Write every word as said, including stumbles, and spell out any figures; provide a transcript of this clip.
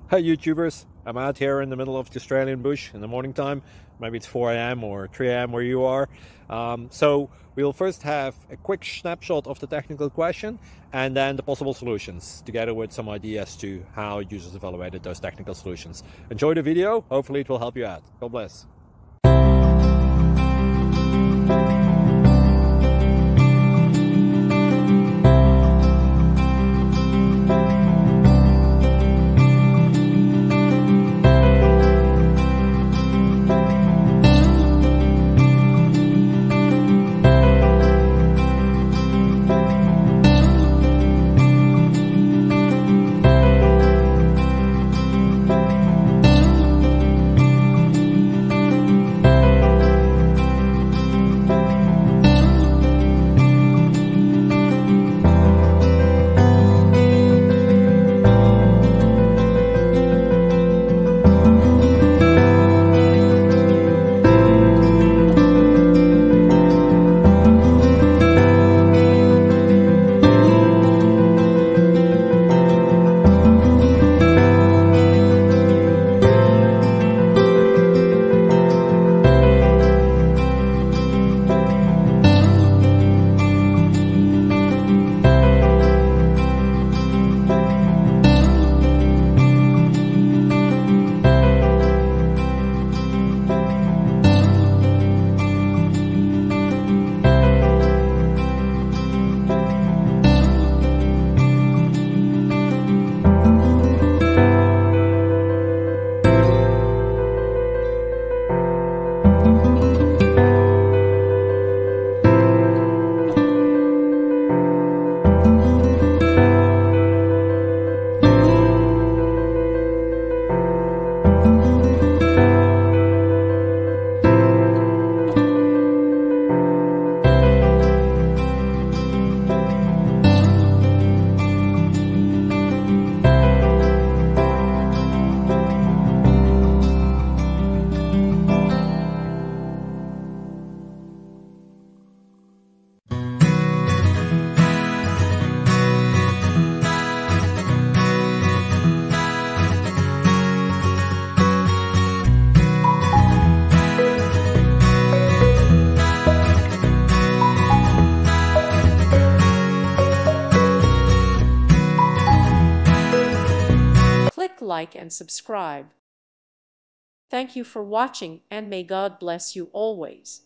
Hi YouTubers, I'm out here in the middle of the Australian bush in the morning time. Maybe it's four A M or three A M where you are. Um, so we'll first have a quick snapshot of the technical question and then the possible solutions, together with some ideas to how users evaluated those technical solutions. Enjoy the video, hopefully it will help you out. God bless. Click like and subscribe. Thank you for watching, and may God bless you always.